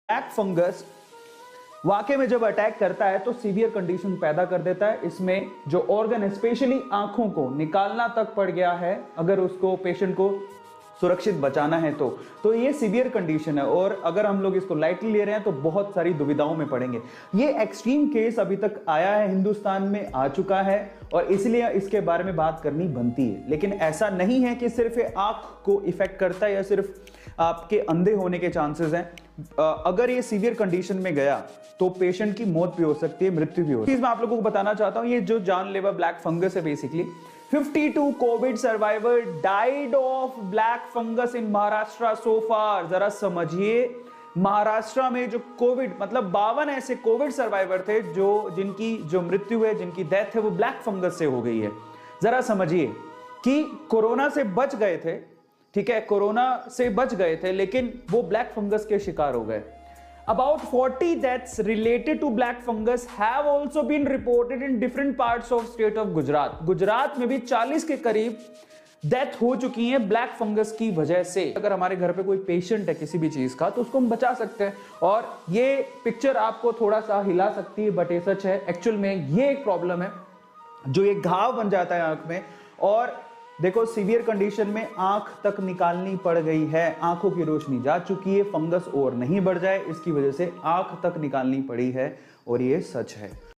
Black fungus वाकई में जब अटैक करता है तो सीवियर कंडीशन पैदा कर देता है। इसमें जो ऑर्गन है, स्पेशली आंखों को निकालना तक पड़ गया है, अगर उसको पेशेंट को सुरक्षित बचाना है तो ये सीवियर कंडीशन है। और अगर हम लोग इसको लाइटली ले रहे हैं तो बहुत सारी दुविधाओं में पड़ेंगे। ये एक्सट्रीम केस अभी तक आया है, हिंदुस्तान में आ चुका है और इसलिए इसके बारे में बात करनी बनती है। लेकिन ऐसा नहीं है कि सिर्फ आंख को इफेक्ट करता है या सिर्फ आपके अंधे होने के चांसेस हैं। अगर ये सीवियर कंडीशन में गया तो पेशेंट की मौत भी हो सकती है, मृत्यु भी हो सकती है। मैं आप लोगों को बताना चाहता हूं, ये जो जानलेवा ब्लैक फंगस है, basically 52 covid survivor died of black fungus in Maharashtra so far. जरा समझिए, महाराष्ट्र में जो कोविड, मतलब 52 ऐसे कोविड सर्वाइवर थे जिनकी जो मृत्यु है, जिनकी डेथ है, वो ब्लैक फंगस से हो गई है। जरा समझिए कि कोरोना से बच गए थे, ठीक है, कोरोना से बच गए थे, लेकिन वो ब्लैक फंगस के शिकार हो गए। About 40 deaths related to black fungus have also been reported in different parts of state of Gujarat. Gujarat में भी 40 के करीब डेथ हो चुकी है ब्लैक फंगस की वजह से। अगर हमारे घर पे कोई पेशेंट है किसी भी चीज का तो उसको हम बचा सकते हैं। और ये पिक्चर आपको थोड़ा सा हिला सकती है, बट ये सच है। एक्चुअल में ये एक प्रॉब्लम है, जो ये घाव बन जाता है आंख में। और देखो, सीवियर कंडीशन में आंख तक निकालनी पड़ गई है, आंखों की रोशनी जा चुकी है, फंगस और नहीं बढ़ जाए इसकी वजह से आंख तक निकालनी पड़ी है, और ये सच है।